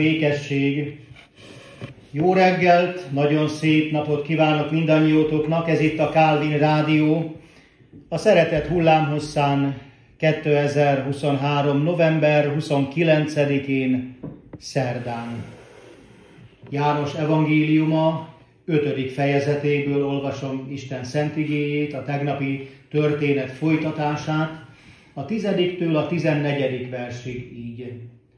békesség! Jó reggelt, nagyon szép napot kívánok mindannyiótoknak, ez itt a Calvin Rádió. A szeretet hullámhosszán 2023. november 29-én szerdán. János evangéliuma 5. fejezetéből olvasom Isten szent igéjét, a tegnapi történet folytatását, a 10-től a 14. versig így.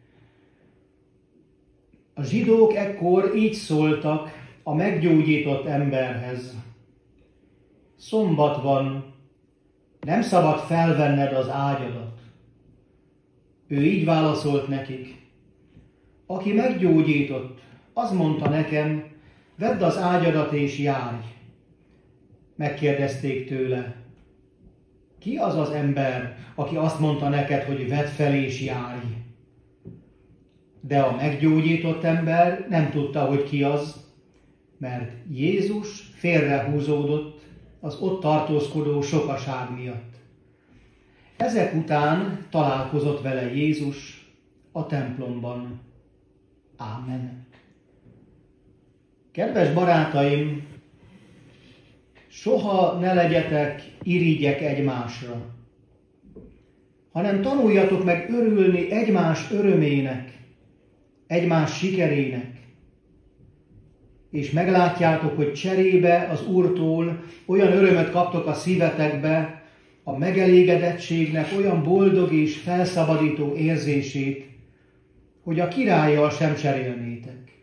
A zsidók ekkor így szóltak a meggyógyított emberhez. Szombat van, nem szabad felvenned az ágyadat. Ő így válaszolt nekik. Aki meggyógyított, az mondta nekem, vedd az ágyadat és járj. Megkérdezték tőle, ki az az ember, aki azt mondta neked, hogy vedd fel és járj? De a meggyógyított ember nem tudta, hogy ki az, mert Jézus félrehúzódott az ott tartózkodó sokaság miatt. Ezek után találkozott vele Jézus a templomban. Ámen. Kedves barátaim, soha ne legyetek irigyek egymásra, hanem tanuljatok meg örülni egymás örömének, egymás sikerének, és meglátjátok, hogy cserébe az Úrtól olyan örömet kaptok a szívetekbe, a megelégedettségnek olyan boldog és felszabadító érzését, hogy a királlyal sem cserélnétek.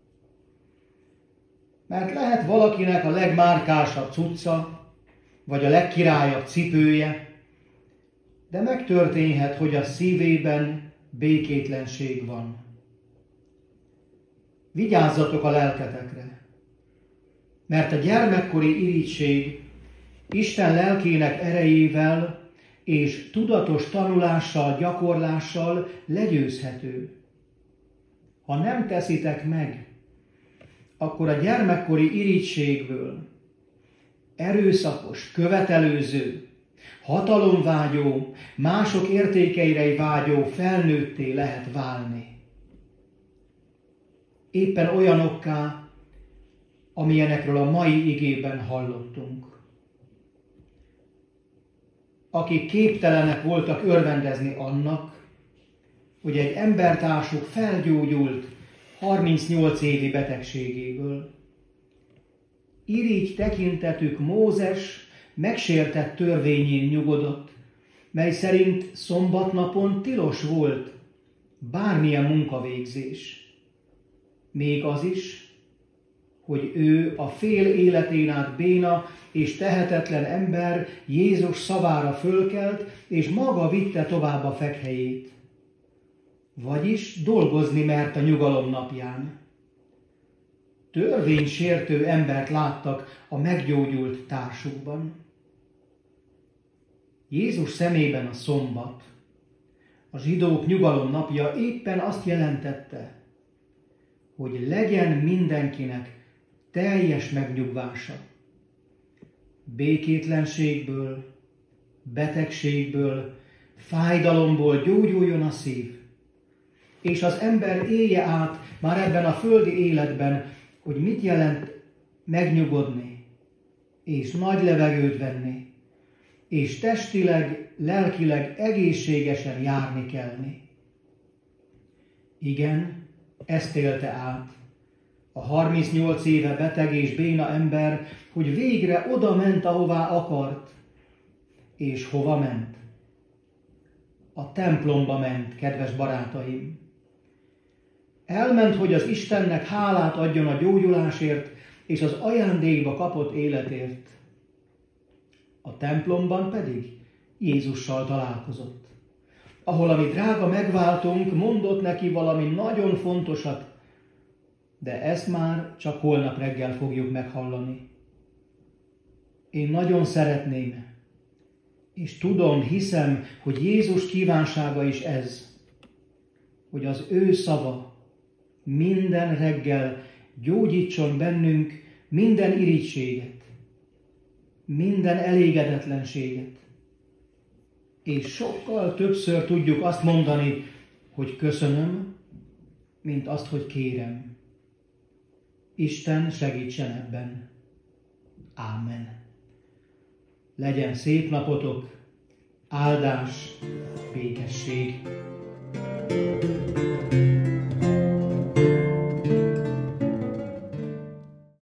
Mert lehet valakinek a legmárkásabb cucca, vagy a legkirályabb cipője, de megtörténhet, hogy a szívében békétlenség van. Vigyázzatok a lelketekre, mert a gyermekkori irigység Isten lelkének erejével és tudatos tanulással, gyakorlással legyőzhető. Ha nem teszitek meg, akkor a gyermekkori irigységből erőszakos, követelőző, hatalomvágyó, mások értékeire vágyó felnőtté lehet válni. Éppen olyanokká, amilyenekről a mai igében hallottunk. Akik képtelenek voltak örvendezni annak, hogy egy embertársuk felgyógyult 38 évi betegségéből. Irigy tekintetük Mózes megsértett törvényén nyugodott, mely szerint szombatnapon tilos volt bármilyen munkavégzés. Még az is, hogy ő a fél életén át béna és tehetetlen ember Jézus szavára fölkelt, és maga vitte tovább a fekhelyét. Vagyis dolgozni mert a nyugalom napján. Törvénysértő embert láttak a meggyógyult társukban. Jézus szemében a szombat, a zsidók nyugalom napja éppen azt jelentette, hogy legyen mindenkinek teljes megnyugvása. Békétlenségből, betegségből, fájdalomból gyógyuljon a szív, és az ember élje át már ebben a földi életben, hogy mit jelent megnyugodni, és nagy levegőt venni, és testileg, lelkileg egészségesen járni kelni. Igen, ezt élte át a 38 éve beteg és béna ember, hogy végre oda ment, ahová akart. És hova ment? A templomba ment, kedves barátaim. Elment, hogy az Istennek hálát adjon a gyógyulásért és az ajándékba kapott életért. A templomban pedig Jézussal találkozott, ahol a mi drága megváltónk mondott neki valami nagyon fontosat, de ezt már csak holnap reggel fogjuk meghallani. Én nagyon szeretném, és tudom, hiszem, hogy Jézus kívánsága is ez, hogy az ő szava minden reggel gyógyítson bennünk minden irigységet, minden elégedetlenséget. És sokkal többször tudjuk azt mondani, hogy köszönöm, mint azt, hogy kérem. Isten segítsen ebben. Ámen. Legyen szép napotok, áldás, békesség.